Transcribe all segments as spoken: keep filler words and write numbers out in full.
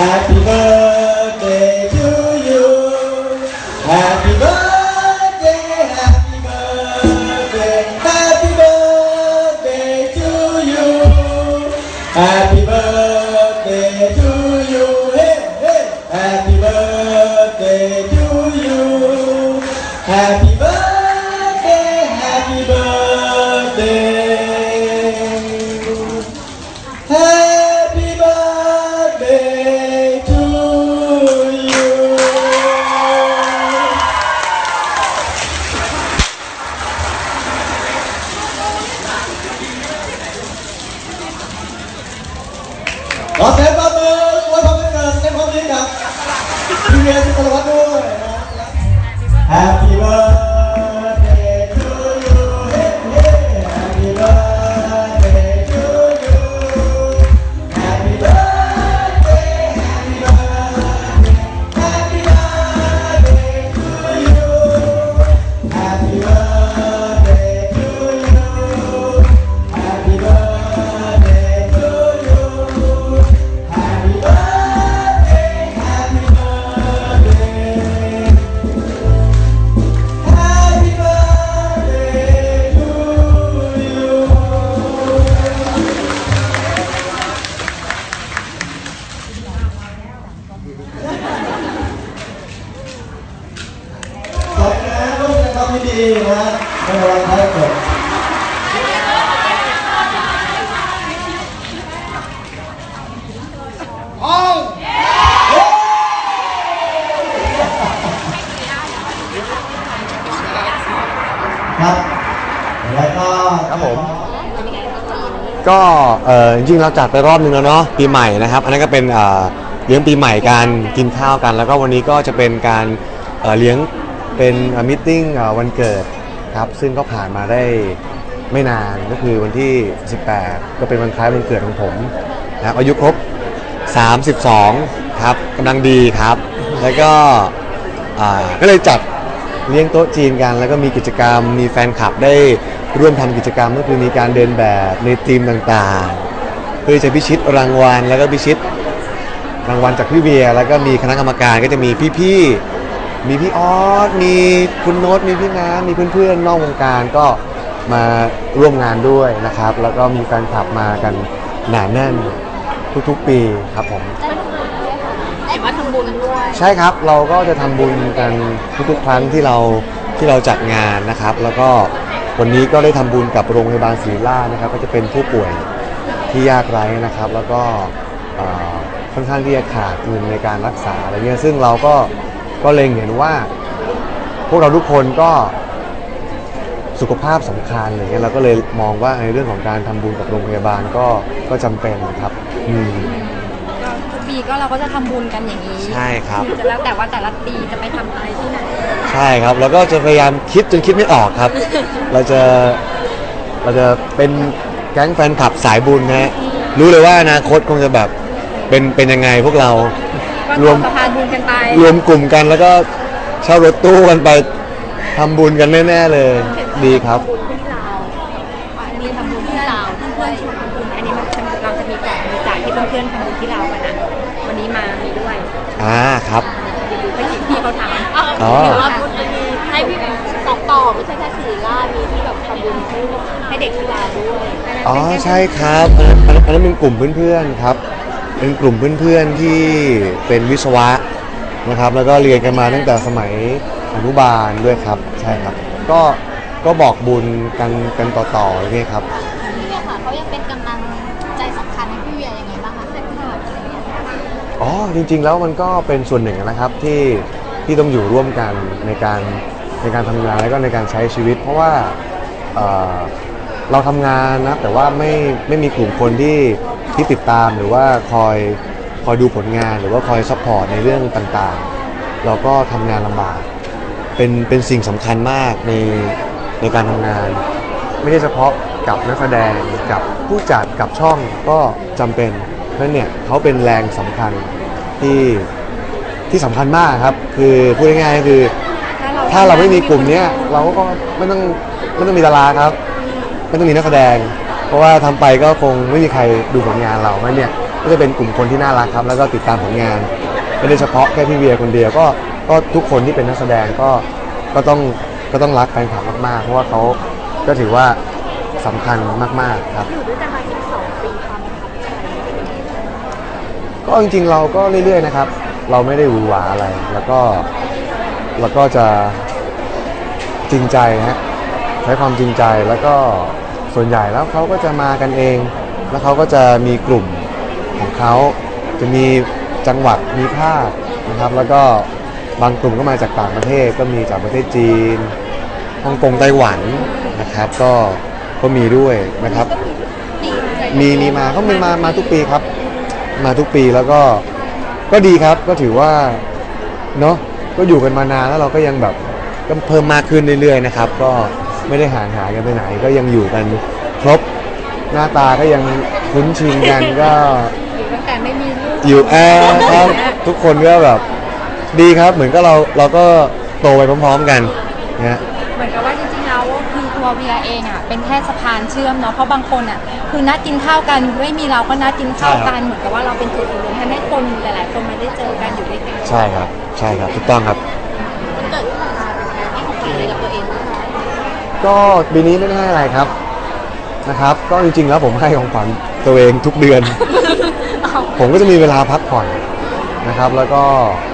Happy birthday to you Happy birthday Happy birthday Happy birthday to you Happy birthday to you Hey hey Happy birthday to you Happy birthday Happy birthday Happy birthday to you ขอเสียงปรบมืออวยพรวันเกิดแสดงความยินดีกับพี่เวียสุกลวัฒน์ด้วยนะ Happy birthday to you Hey hey Happy birthday to you Happy birthday Happy birthday Happy birthday to you Happy birthday to you Happy birthday to you Happy birthday Happy birthday Happy birthday to you ขอบคุณนะร่วมกันทำดีๆนะในวันคล้ายเกิดอ้าวครับแล้วก็ครับผมก็เออจริงๆเราจัดไปรอบนึงแล้วเนาะปีใหม่นะครับอันนั้นก็เป็นเอ่อเลี้ยงปีใหม่การกินข้าวกัน แล้วก็วันนี้ก็จะเป็นการเอ่อเลี้ยงเป็นมิทติ้งวันเกิดครับซึ่งก็ผ่านมาได้ไม่นานก็คือวันที่สิบแปดก็เป็นวันคล้ายวันเกิดของผมนะครับอายุครบสามสิบสองครับกำลังดีครับแล้วก็อ่าก็เลยจัดเลี้ยงโต๊ะจีนกันแล้วก็มีกิจกรรมมีแฟนคลับได้ร่วมทำกิจกรรมก็คือมีการเดินแบบในทีมต่างๆเพื่อจะพิชิตรางวัลแล้วก็พิชิตรางวัลจากพี่เบียร์แล้วก็มีคณะกรรมการก็จะมีพี่ๆมีพี่ออสมีคุณโน้ตมีพี่น้ำมีเพื่อนๆนอกวงการก็มาร่วมงานด้วยนะครับแล้วก็มีแฟนคลับมากันหนาแน่นทุกๆปีครับผมได้มาทำบุญด้วยใช่ครับเราก็จะทำบุญกันทุกๆครั้งที่เราที่เราจัดงานนะครับแล้วก็วันนี้ก็ได้ทำบุญกับโรงพยาบาลศิริราชนะครับก็จะเป็นผู้ป่วยที่ยากไร้นะครับแล้วก็ค่อนข้างที่จะขาดเงินในการรักษาอะไรเงี้ยซึ่งเราก็ก็เล็งเห็นว่าพวกเราทุกคนก็สุขภาพสำคัญอะไรเงี้ยเราก็เลยมองว่าในเรื่องของการทำบุญกับโรงพยาบาลก็ก็จำเป็นครับอืมทุกปีก็เราก็จะทำบุญกันอย่างนี้ใช่ครับแล้วแต่ว่าแต่ละปีจะไปทำอะไรที่ไหนใช่ครับแล้วก็จะพยายามคิดจนคิดไม่ออกครับ เราจะเราจะเป็นแก๊งแฟนคลับสายบุญนะรู้เลยว่าอนาคตคงจะแบบเป็นเป็นยังไงพวกเรารวมสะพานบุญกันไปรวมกลุ่มกันแล้วก็เช่ารถตู้กันไปทำบุญกันแน่ๆเลยดีครับอันนี้ทำบุญที่ลาวเพื่อนๆทำบุญอันนี้มันเราจะมีของบริจาคที่เพื่อนๆทำบุญที่ลาวกันนะวันนี้มามีด้วยอ่าครับไปกินที่เขาทำอ๋อเดี๋ยวรอบบุญจะมีให้พี่สองต่อไม่ใช่แค่ศิริราชมีที่แบบทำบุญให้เด็กที่ลาวด้วยอ๋อใช่ครับอันนั้นเป็นกลุ่มเพื่อนๆครับเป็นกลุ่มเพื่อนๆที่เป็นวิศวะนะครับแล้วก็เรียนกันมาตั้งแต่สมัยอนุบาลด้วยครับใช่ครับก็ก็บอกบุญกันกันต่อๆอย่างเงี้ยครับพี่เวียค่ะเขายังเป็นกำลังใจสำคัญให้พี่เวียยังไงบ้างคะแฟนคลับอะไรเงี้ยอ๋อจริงๆแล้วมันก็เป็นส่วนหนึ่งนะครับที่ที่ต้องอยู่ร่วมกันในการในการทำงานแล้วก็ในการใช้ชีวิตเพราะว่าเอ่อเราทำงานนะแต่ว่าไม่ไม่มีกลุ่มคนที่ที่ติดตามหรือว่าคอยคอยดูผลงานหรือว่าคอยซัพพอร์ตในเรื่องต่างๆเราก็ทำงานลำบากเป็นเป็นสิ่งสำคัญมากในในการทำงานไม่ใช่เฉพาะกับนักแสดงกับผู้จัดกับช่องก็จำเป็นเพราะเนี่ยเขาเป็นแรงสำคัญที่ที่สำคัญมากครับคือพูดง่ายๆก็คือถ้าเราไม่มีกลุ่มนี้เราก็ไม่ต้องไม่ต้องมีดาราครับไม่ต้องมีนักแสดงเพราะว่าทำไปก็คงไม่มีใครดูผลงานเราเนี่ยก็จะเป็นกลุ่มคนที่น่ารักครับแล้วก็ติดตามผลงานไม่ได้เฉพาะแค่พี่เวียคนเดียวก็ก็ทุกคนที่เป็นนักแสดงก็ก็ต้องก็ต้องรักแฟนคลับมากๆเพราะว่าเขาก็ถือว่าสำคัญมากๆครับอยู่ด้วยกันมาสิบสองปีความประทับใจก็จริงๆเราก็เรื่อยๆนะครับเราไม่ได้หวือหวาอะไรแล้วก็แล้วก็จะจริงใจฮะใช้ความจริงใจแล้วก็ส่วนใหญ่แล้วเขาก็จะมากันเองแล้วเขาก็จะมีกลุ่มของเขาจะมีจังหวัดมีภาคนะครับแล้วก็บางกลุ่มก็มาจากต่างประเทศก็มีจากประเทศจีนฮ่องกงไต้หวันนะครับก็ก็มีด้วยนะครับมีมีมาก็มีมามาทุกปีครับมาทุกปีแล้วก็ก็ดีครับก็ถือว่าเนาะก็อยู่กันมานานแล้วเราก็ยังแบบก็เพิ่มมากขึ้นเรื่อยๆนะครับก็ไม่ได้ห่างหายกันไปไหนก็ยังอยู่กันครบหน้าตาก็ยังคุ้นชินกันก็อยู่ตั้งแต่ไม่มีลูกอยู่แอร์ครับทุกคนก็แบบดีครับเหมือนก็เราเราก็โตไปพร้อมๆกันนะเหมือนกับว่าจริงๆแล้วคือตัวเวียเองอ่ะเป็นแค่สะพานเชื่อมเนาะเพราะบางคนอ่ะคือนัดกินข้าวกันไม่มีเราก็นัดกินข้าวกันเหมือนกับว่าเราเป็นจุดรวมทำให้คนหลายๆคนมาได้เจอกันอยู่ด้วยกันใช่ครับใช่ครับถูกต้องครับมันเกิดขึ้นมาเป็นไงให้ของขวัญอะไรกับตัวเองบ้างคะก็ปีนี้ไม่ได้ให้อะไรครับนะครับก็จริงๆแล้วผมให้ของขวัญตัวเองทุกเดือน ผมก็จะมีเวลาพักผ่อนนะครับแล้วก็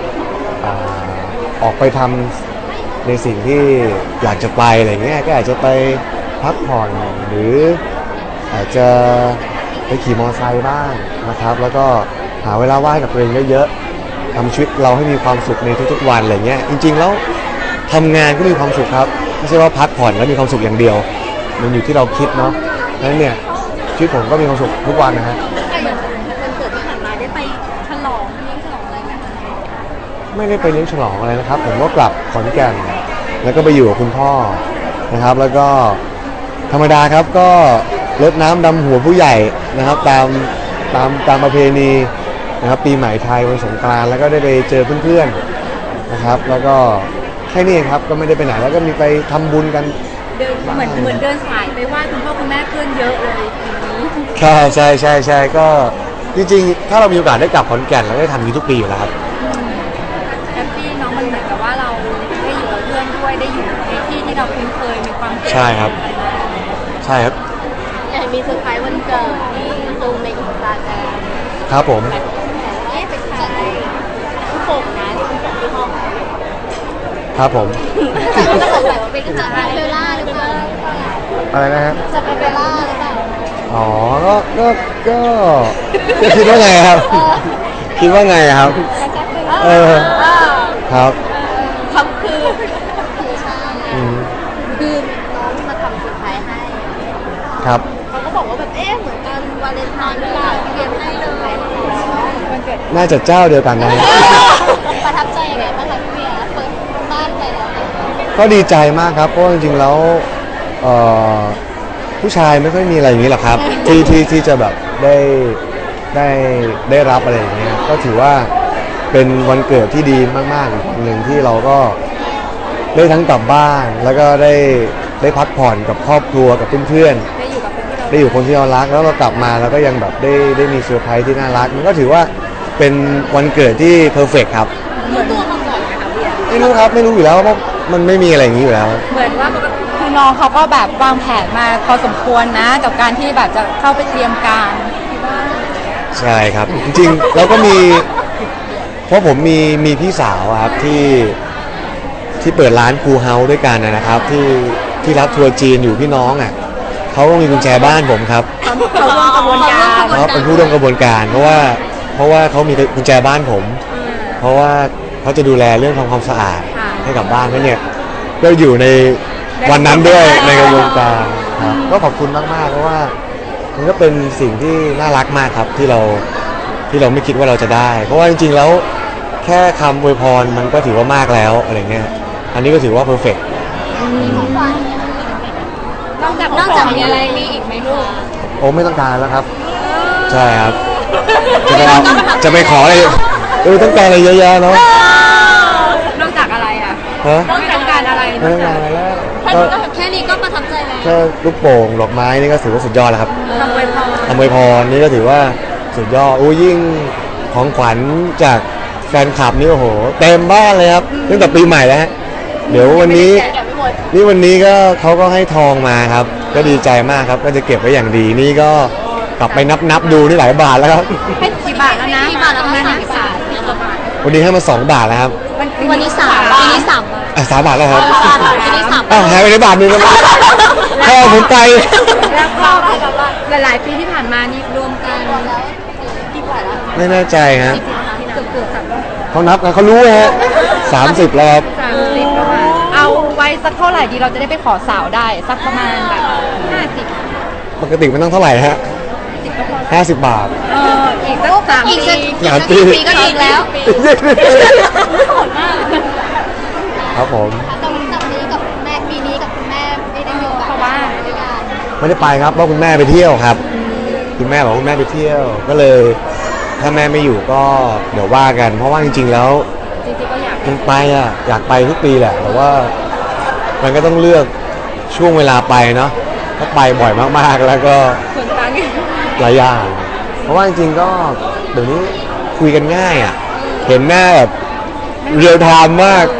ออกไปทำในสิ่งที่อยากจะไปอะไรเงี้ยก็อาจจะไปพักผ่อนหรืออาจจะไปขี่มอเตอร์ไซค์บ้างนะครับแล้วก็หาเวลาว่างกับตัวเองเยอะๆทำชีวิตเราให้มีความสุขในทุกๆวันอะไรเงี้ยจริงๆแล้วทำงานก็มีความสุขครับไม่ใช่ว่าพักผ่อนแล้วมีความสุขอย่างเดียวมันอยู่ที่เราคิดเนาะนั้นเนี่ยชีวิตผมก็มีความสุขทุกวันนะฮะวันเกิดที่ผ่านมาได้ไปฉลองเลี้ยงฉลองอะไรไหมไม่ได้ไปเลี้ยงฉลองอะไรนะครับผมก็กลับขอนแก่นแล้วก็ไปอยู่กับคุณพ่อนะครับแล้วก็ธรรมดาครับก็รดน้ำดำหัวผู้ใหญ่นะครับตามตามตามประเพณีนะครับปีใหม่ไทยวันสงกรานต์แล้วก็ได้ไปเจอเพื่อนๆนะครับแล้วก็แค่นี้ครับก็ไม่ได้ไปไหนแล้วก็มีไปทำบุญกันเดินเหมือนเหมือนเดินสายไปไหว้คุณพ่อคุณแม่เพื่อนเยอะเลยทีนี้ค่ะใช่ใช่ใช่ก็จริงๆถ้าเรามีโอกาสได้กลับขอนแก่นเราได้ทำนี้ทุกปีอยู่แล้วครับแฮปปี้น้องมันเหมือนกับว่าเราได้อยู่กับเพื่อนด้วยได้อยู่ในที่ที่เราคุ้นเคยมีความใช่ครับใช่ครับอยากมีเซอร์ไพรส์วันเกิดที่ลงในอินสตาแกรมครับผมเอ๊ะเป็นใครผู้ปกนะที่ผู้ปกที่ห้องครับผมจะสงสัยว่าเป็นจะเป็นเบลล่าหรือเปล่าอะไรนะฮะจะเป็นเบลล่าหรือเปล่าอ๋อก็ก็ก็คิดว่าไงครับคิดว่าไงครับเออครับคำคือคือใช่คือน้องมาทำเซอร์ไพรส์ให้ครับเขาก็บอกว่าแบบเอ๊ะเหมือนกันวาเลนไทน์หรือเปล่าเตรียมให้เลยวันเกิดน่าจะเจ้าเดียวกันนะประทับใจยังไงบ้างคะพี่เบียร์เปิดบ้านไปแล้วก็ดีใจมากครับเพราะจริงๆแล้วผู้ชายไม่ค่อยมีอะไรอย่างนี้หรอกครับที่ที่ที่จะแบบได้ได้ได้รับอะไรอย่างเงี้ยก็ถือว่าเป็นวันเกิดที่ดีมากๆอีกหนึ่งที่เราก็ได้ทั้งกลับบ้านแล้วก็ได้ได้พักผ่อนกับครอบครัวกับเพื่อนๆได้อยู่คนที่เรารักแล้วเรากลับมาแล้วก็ยังแบบได้ได้มีเซอร์ไพรส์ที่น่ารักมันก็ถือว่าเป็นวันเกิดที่เพอร์เฟกต์ครับรู้ตัวมาก่อนไหมคะพี่ไม่รู้ครับไม่รู้อยู่แล้วเพราะมันไม่มีอะไรอย่างนี้อยู่แล้วเหมือนว่าคือน้องเขาก็แบบวางแผนมาพอสมควรนะกับการที่แบบจะเข้าไปเตรียมการใช่ครับจริงๆแล้วก็มีเพราะผมมีมีพี่สาวครับที่ที่เปิดร้านคูเฮาส์ด้วยกันนะครับที่ที่รับทัวร์จีนอยู่พี่น้องอ่ะเขาก็มีกุญแจบ้านผมครับเขาร่วมกระบวนการเขาเป็นผู้ร่วมกระบวนการเพราะว่าเพราะว่าเขามีกุญแจบ้านผมเพราะว่าเขาจะดูแลเรื่องทำความสะอาดให้กับบ้านนั่นเนี่ยก็อยู่ในวันนั้นด้วยในกระบวนการครับก็ขอบคุณมากๆเพราะว่ามันก็เป็นสิ่งที่น่ารักมากครับที่เราที่เราไม่คิดว่าเราจะได้เพราะว่าจริงๆแล้วแค่คำอวยพรมันก็ถือว่ามากแล้วอะไรเงี้ยอันนี้ก็ถือว่าเพอร์เฟกต์นอกจากนอกจากมีอะไรมีอีกไหมลูกโอ้ไม่ต้องการแล้วครับใช่ครับจะไปจะไปขออะไรเออต้องการอะไรเยอะแยะเนาะนอกจากอะไรอ่ะไม่ต้องการอะไรไม่ต้องการอะไรแล้วแค่นี้ก็ประทับใจแล้วแค่ลูกโป่งดอกไม้นี่ก็ถือว่าสุดยอดแล้วครับทำอวยพรทำอวยพรนี่ก็ถือว่าสุสุดยอดโอ้ยิ่งของขวัญจากแฟนคลับนี่โอ้โหเต็มบ้านเลยครับตั้งแต่ปีใหม่แล้วฮะเดี๋ยววันนี้นี่วันนี้ก็เขาก็ให้ทองมาครับก็ดีใจมากครับก็จะเก็บไว้อย่างดีนี่ก็กลับไปนับนับดูนี่หลายบาทแล้วครับให้กี่บาทแล้วนะกี่บาทแล้วนะกี่บาทวันนี้ให้มาสองบาทแล้วครับวันนี้สามปีนี้สามอ่ะสามบาทแล้วครับปีนี้สามอ้าวหายไปในบาทหนึงแล้วพ่อผมไปแล้วก็หลายๆปีที่ผ่านมานี่รวมกันกี่บาทแล้วไม่แน่ใจฮะเกือบเกือบสามเขานับนะเขารู้ฮะสามสิบแล้วครับสามสิบประมาณเอาไว้สักเท่าไหร่ดีเราจะได้ไปขอสาวได้สักประมาณแบบห้าสิบปกติมันต้องเท่าไหร่ฮะห้าสิบบาทเอออีกสักสามปีสามปีปีก็อีกแล้วโหดมากครับผมกับกับนี้กับแม่ปีนี้กับคุณแม่ไม่ได้มีโอกาสเพราะว่าด้วยกันไม่ได้ไปครับเพราะคุณแม่ไปเที่ยวครับคุณแม่บอกคุณแม่ไปเที่ยวก็เลยถ้าแม่ไม่อยู่ก็เดี๋ยวว่ากัน เพราะว่าจริงๆแล้วจริงๆก็อยากมันไปอ่ะอยากไปทุกปีแหละแต่ว่ามันก็ต้องเลือกช่วงเวลาไปเนาะถ้าไปบ่อยมากๆแล้วก็ส่วนตังค์หลายอย่างเพราะว่าจริงๆก็เดี๋ยวนี้คุยกันง่ายอ่ะเห็นหน้าแบบเรียลไทม์มาก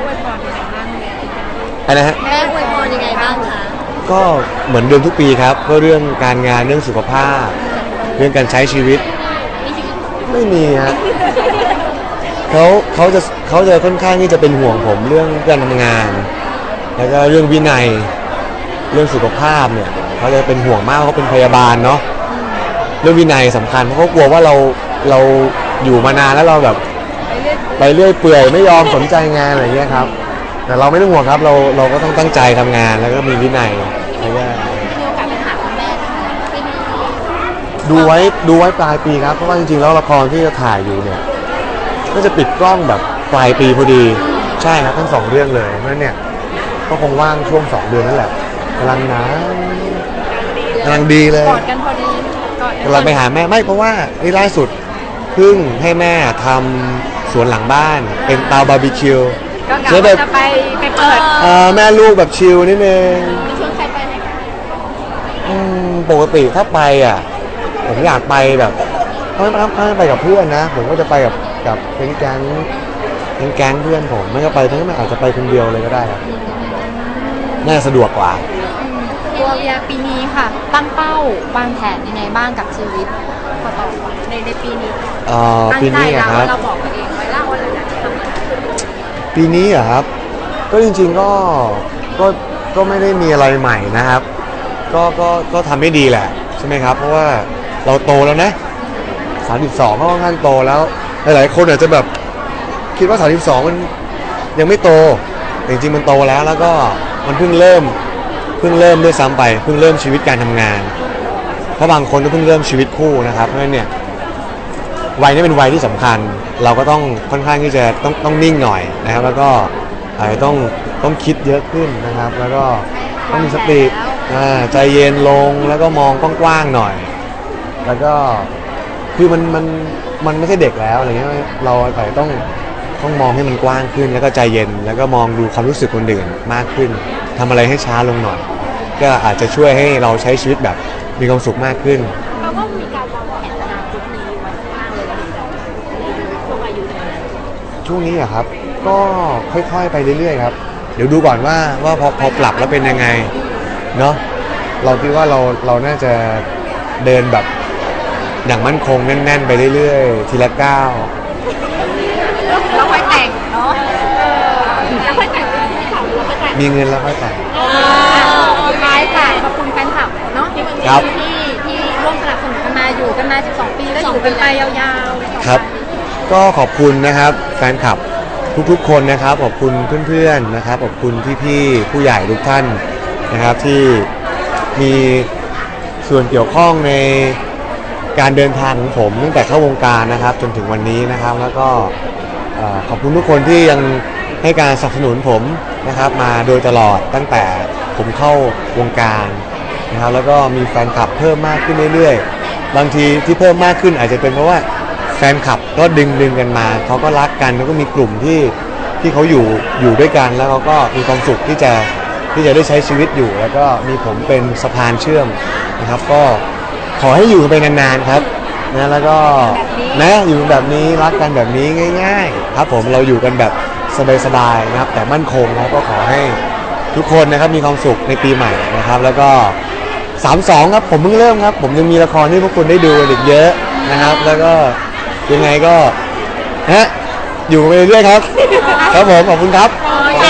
แม่อวยพรยังไงบ้างเลยอะไรนะฮะแม่อวยพรยังไงบ้างคะก็เหมือนเดิมทุกปีครับก็เรื่องการงานเรื่องสุขภาพ เรื่องการใช้ชีวิตไม่มีฮะเขาเขาจะเขาจะค่อนข้างที่จะเป็นห่วงผมเรื่องการทำงาน แล้วก็เรื่องวินัยเรื่องสุขภาพเนี่ยเขาจะเป็นห่วงมากเขาเป็นพยาบาลเนาะเรื่องวินัยสำคัญเพราะเขากลัวว่าเราเราอยู่มานานแล้วเราแบบไปเรื่อยเปื่อยไม่ยอมสนใจงานอะไรเงี้ยครับแต่เราไม่ต้องห่วงครับเราเราก็ต้องตั้งใจทำงานแล้วก็มีวินัยอะไรเงี้ยมีโอกาสไปหาคุณแม่นะคะไม่มีดูไว้ดูไว้ปลายปีครับเพราะว่าจริงๆแล้วละครที่จะถ่ายอยู่เนี่ยก็จะปิดกล้องแบบปลายปีพอดีใช่ครับทั้งสองเรื่องเลยเพราะฉะนั้นเนี่ยก็คงว่างช่วงสองเดือนนั่นแหละกำลังหนาวกำลังดีเลยกอดกันพอดีกอดกันกำลังไปหาแม่ไม่เพราะว่านี่ล่าสุดเพิ่งให้แม่ทำสวนหลังบ้านเป็นเตาบาร์บีคิวก็กะว่าจะไปไปเปิดเอ่อแม่ลูกแบบชิลนิดนึงชวนใครไปไหมคะอืมปกติถ้าไปอ่ะผมอยากไปแบบถ้าไม่ถ้าไม่ไปกับเพื่อนนะ ผมก็จะไปกับกับเป็นแก๊งเป็นแก๊งเพื่อนผมไม่ก็ไปทั้งนั้นอาจจะไปคนเดียวเลยก็ได้ครับน่าสะดวกกว่าตัวเวียปีนี้ค่ะ ตั้งเป้าวางแผนยังไงบ้างกับชีวิตต่อต่อในในปีนี้เอ่อตั้งปีใจนี้อะแล้วครับเราบอกตัวเองไว้แล้วว่าเราอยากจะทำอะไรปีนี้เหรอครับ ก็จริงๆก็ก็ก็ไม่ได้มีอะไรใหม่นะครับ ก็ก็ก็ทำได้ดีแหละใช่ไหมครับ เพราะว่าเราโตแล้วนะสามสิบสองก็ค่อนข้างโตแล้วหลายๆคนอาจจะแบบคิดว่าสามสิบสองมันยังไม่โตแต่จริงๆมันโตแล้วแล้วก็มันเพิ่งเริ่มเพิ่งเริ่มด้วยซ้ำไปเพิ่งเริ่มชีวิตการทำงานเพราะบางคนก็เพิ่งเริ่มชีวิตคู่นะครับเพราะฉะนั้นเนี่ยวัยนี้เป็นวัยที่สำคัญ เราก็ต้องค่อนข้างที่จะต้องต้องนิ่งหน่อยนะครับ แล้วก็อาจจะต้องต้องคิดเยอะขึ้นนะครับ แล้วก็ต้องมีสติอ่าใจเย็นลงแล้วก็มองกว้างๆหน่อย แล้วก็คือมันมันมันไม่ใช่เด็กแล้วอะไรเงี้ยเราแต่ต้องต้องมองให้มันกว้างขึ้น แล้วก็ใจเย็นแล้วก็มองดูความรู้สึกคนอื่นมากขึ้นทำอะไรให้ช้าลงหน่อย ก็อาจจะช่วยให้เราใช้ชีวิตแบบมีความสุขมากขึ้นเราก็มีการวางแผนอนาคตนี้ไว้ข้างเลยนะคะช่วงอายุเนี่ยช่วงนี้อะครับก็ค่อยๆไปเรื่อยๆครับเดี๋ยวดูก่อนว่าว่าพอพอปรับแล้วเป็นยังไงเนาะเราคิดว่าเราเราน่าจะเดินแบบอย่างมั่นคงแน่นๆไปเรื่อยๆทีละก้าวเราค่อยแต่งเนาะแล้วค่อยแต่งเป็นที่สามแล้วค่อยแต่งมีเงินแล้วค่อยแต่งสุดท้ายค่ะขอบคุณแฟนคลับเนาะที่ครับที่ที่ร่วมสนับสนุนกันมาอยู่กันมาสิบสองปีแล้วอยู่กันไปยาวๆครับ ก็ขอบคุณนะครับแฟนคลับทุกๆคนนะครับขอบคุณเพื่อนๆนะครับขอบคุณพี่ๆผู้ใหญ่ทุกท่านนะครับที่มีส่วนเกี่ยวข้องในการเดินทางของผมตั้งแต่เข้าวงการนะครับจนถึงวันนี้นะครับ แล้วก็เอ่อขอบคุณทุกคนที่ยังให้การสนับสนุนผมนะครับมาโดยตลอดตั้งแต่ผมเข้าวงการนะครับแล้วก็มีแฟนคลับเพิ่มมากขึ้นเรื่อยๆบางทีที่เพิ่มมากขึ้นอาจจะเป็นเพราะว่าแฟนคลับก็ดึงดึงกันมาเขาก็รักกันแล้วก็มีกลุ่มที่ที่เขาอยู่อยู่ด้วยกันแล้วเขาก็มีความสุขที่จะที่จะได้ใช้ชีวิตอยู่ แล้วก็มีผมเป็นสะพานเชื่อมนะครับก็ขอให้อยู่กันไปนานๆครับนะแล้วก็นะอยู่แบบนี้รักกันแบบนี้ง่ายๆครับผมเราอยู่กันแบบสบายๆนะครับแต่มั่นคงนะก็ขอให้ทุกคนนะครับมีความสุขในปีใหม่นะครับแล้วก็สามสองครับผมเพิ่งเริ่มครับผมยังมีละครที่พวกคุณได้ดูอีกเยอะนะครับแล้วก็ยังไงก็ฮะอยู่ไปเรื่อยๆครับครับผมขอบคุณครับข